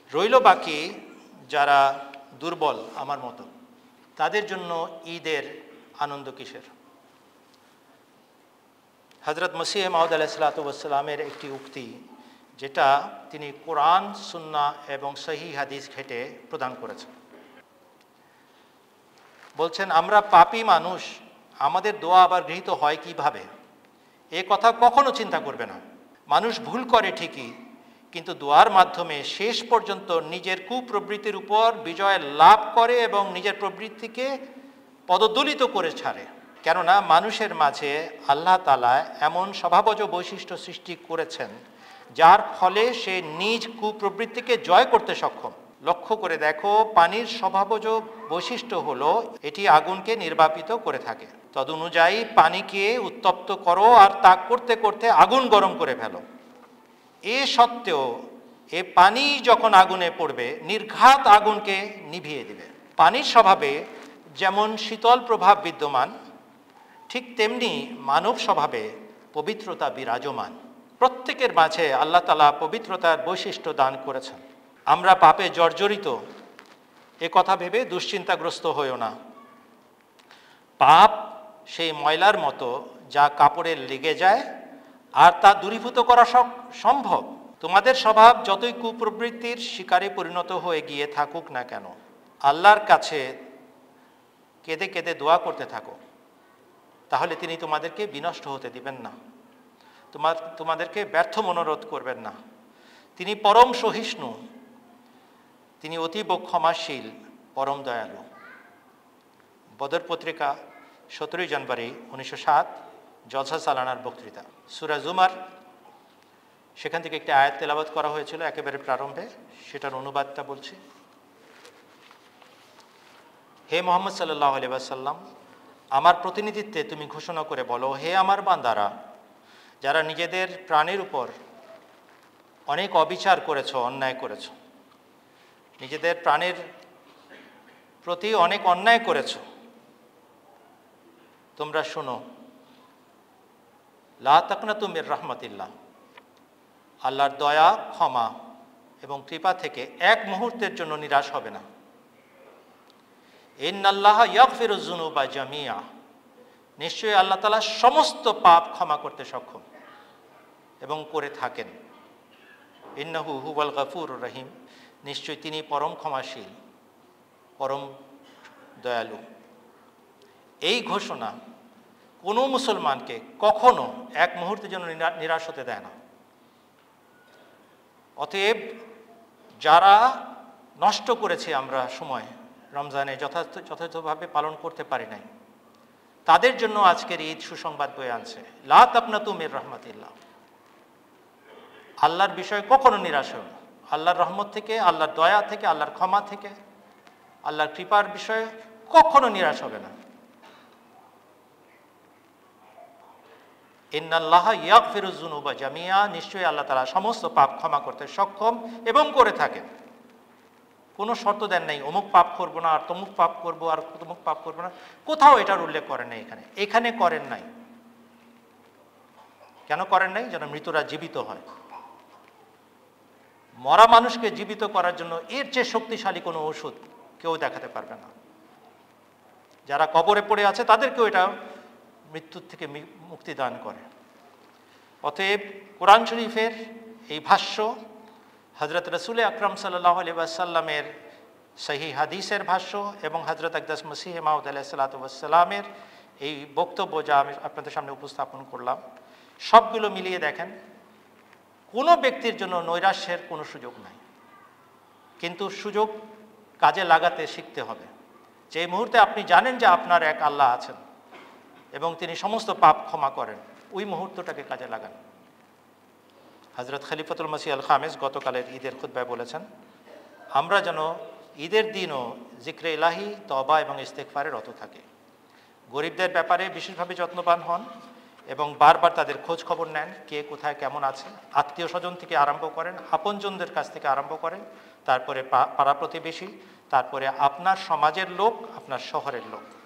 রইল বাকি যারা দুর্বল আমার মতো, তাদের জন্য ঈদের আনন্দ কিসের? হযরত মসিহ মাউদ আলাইহিসসালামের একটি উক্তি, যেটা তিনি কোরআন, সুন্নাহ এবং সহিহ হাদিস ঘেঁটে প্রদান করেছেন। বলছেন, আমরা পাপী মানুষ, আমাদের দোয়া আবার গৃহীত হয় কিভাবে? এ কথা কখনো চিন্তা করবে না। মানুষ ভুল করে ঠিকই, কিন্তু দোয়ার মাধ্যমে শেষ পর্যন্ত নিজের কুপ্রবৃত্তির উপর বিজয় লাভ করে এবং নিজের প্রবৃত্তিকে পদদলিত করে ছাড়ে। কেননা মানুষের মাঝে আল্লাহ তাআলা এমন স্বভাবজ বৈশিষ্ট্য সৃষ্টি করেছেন, যার ফলে সে নিজ কুপ্রবৃত্তিকে জয় করতে সক্ষম। লক্ষ্য করে দেখো, পানির স্বভাবজ বৈশিষ্ট্য হলো এটি আগুনকে নির্বাপিত করে থাকে। তদনুযায়ী পানিকে উত্তপ্ত করো আর তাক করতে করতে আগুন গরম করে ফেলো। এ সত্ত্বেও এ পানি যখন আগুনে পড়বে, নির্ঘাত আগুনকে নিভিয়ে দেবে। পানির স্বভাবে যেমন শীতল প্রভাব বিদ্যমান, ঠিক তেমনি মানব স্বভাবে পবিত্রতা বিরাজমান। প্রত্যেকের মাঝে আল্লাহ তাআলা পবিত্রতার বৈশিষ্ট্য দান করেছেন। আমরা পাপে জর্জরিত, এ কথা ভেবে দুশ্চিন্তাগ্রস্ত হইও না। পাপ সেই ময়লার মতো যা কাপড়ে লেগে যায় আর তা দূরীভূত করা সম্ভব। তোমাদের স্বভাব যতই কুপ্রবৃত্তির শিকারে পরিণত হয়ে গিয়ে থাকুক না কেন, আল্লাহর কাছে কেঁদে কেঁদে দোয়া করতে থাকো, তাহলে তিনি তোমাদেরকে বিনষ্ট হতে দিবেন না, তোমাদেরকে ব্যর্থ মনোরোধ করবেন না। তিনি পরম সহিষ্ণু, তিনি অতীব ক্ষমাশীল, পরম দয়ালু। বদর পত্রিকা 17 জানুয়ারি 1907 জলসা সালানার বক্তৃতা, সূরা জুমার, সেখান থেকে একটি আয়াত তেলাওয়াত করা হয়েছিল একেবারে প্রারম্ভে, সেটার অনুবাদটা বলছি। হে মুহাম্মদ সাল্লাল্লাহু আলাইহি ওয়াসাল্লাম, আমার প্রতিনিধিত্বে তুমি ঘোষণা করে বলো, হে আমার বান্দারা, যারা নিজেদের প্রাণের উপর অনেক অবিচার করেছো, অন্যায় করেছো, নিজেদের প্রাণের প্রতি অনেক অন্যায় করেছো, তোমরা শোনো, লা তাকনাতু মির রাহমাতিল্লাহ, আল্লাহর দয়া, ক্ষমা এবং কৃপা থেকে এক মুহূর্তের জন্য নিরাশ হবে না। ইন্নাল্লাহা ইয়াগফিরুয যুনুবা জামিআ, নিশ্চয়ই আল্লাহ তাআলা সমস্ত পাপ ক্ষমা করতে সক্ষম এবং করে থাকেন। ইন্নাহু হুয়াল গফুরুর রহিম, নিশ্চয়ই তিনি পরম ক্ষমাশীল, পরম দয়ালু। এই ঘোষণা কোনো মুসলমানকে কখনো এক মুহূর্তের জন্য নিরাশ হতে দেয় না। অতএব যারা নষ্ট করেছে আমরা সময়, রমজানে যথাযথভাবে পালন করতে পারি নাই, তাদের জন্য আজকের ঈদ সুসংবাদ বয়ে আনছে। লা তাকনাতু মির রাহমাতিল্লাহ, আল্লাহর বিষয়ে কখনো নিরাশ হও না। আল্লাহর রহমত থেকে, আল্লাহর দয়া থেকে, আল্লাহর ক্ষমা থেকে, আল্লাহর কৃপার বিষয়ে কখনো নিরাশ হবে না। ইন্নাল্লাহা ইয়াগফিরুয যুনুবা জামিআ, নিশ্চয়ই আল্লাহ তাআলা সমস্ত পাপ ক্ষমা করতে সক্ষম এবং করে থাকেন। কোনো শর্ত দেন নাই অমুক পাপ করবো না, আর তমুক পাপ করবো, আর তমুক পাপ করবো না, কোথাও এটার উল্লেখ করেন নাই। এখানে করেন নাই। কেন করেন নাই? যেন মৃতরা জীবিত হয়। মরা মানুষকে জীবিত করার জন্য এর চেয়ে শক্তিশালী কোনো ওষুধ কেউ দেখাতে পারবে না। যারা কবরে পড়ে আছে তাদেরকেও এটা মৃত্যুর থেকে মুক্তি দান করে। অতএব কোরআন শরীফের এই ভাষ্য, হযরত রাসূল আকরাম সাল্লাল্লাহু আলাইহি ওয়াসাল্লামের সহিহ হাদিসের ভাষ্য এবং হযরত আকদাস মসিহ মাউদ আলাইহিসসালাতু ওয়াসসালামের এই বক্তব্য যা আমি আপনাদের সামনে উপস্থাপন করলাম, সবগুলো মিলিয়ে দেখেন, কোনো ব্যক্তির জন্য নৈরাশ্যের কোনো সুযোগ নাই। কিন্তু সুযোগ কাজে লাগাতে শিখতে হবে। যে মুহূর্তে আপনি জানেন যে আপনার এক আল্লাহ আছেন এবং তিনি সমস্ত পাপ ক্ষমা করেন, ওই মুহূর্তটাকে কাজে লাগান। হযরত খলিফাতুল মসিহ আল খামেস গতকালের ঈদের খুতবায় বলেছেন, আমরা যেন ঈদের দিনও জিক্রে ইলাহি, তওবা এবং ইস্তেগফারে রত থাকি। গরিবদের ব্যাপারে বিশেষভাবে যত্নবান হন এবং বারবার তাদের খোঁজ খবর নেন, কে কোথায় কেমন আছে। আত্মীয় স্বজন থেকে আরম্ভ করেন, আপনজনদের কাছ থেকে আরম্ভ করেন, তারপরে পাড়া প্রতিবেশী, তারপরে আপনার সমাজের লোক, আপনার শহরের লোক।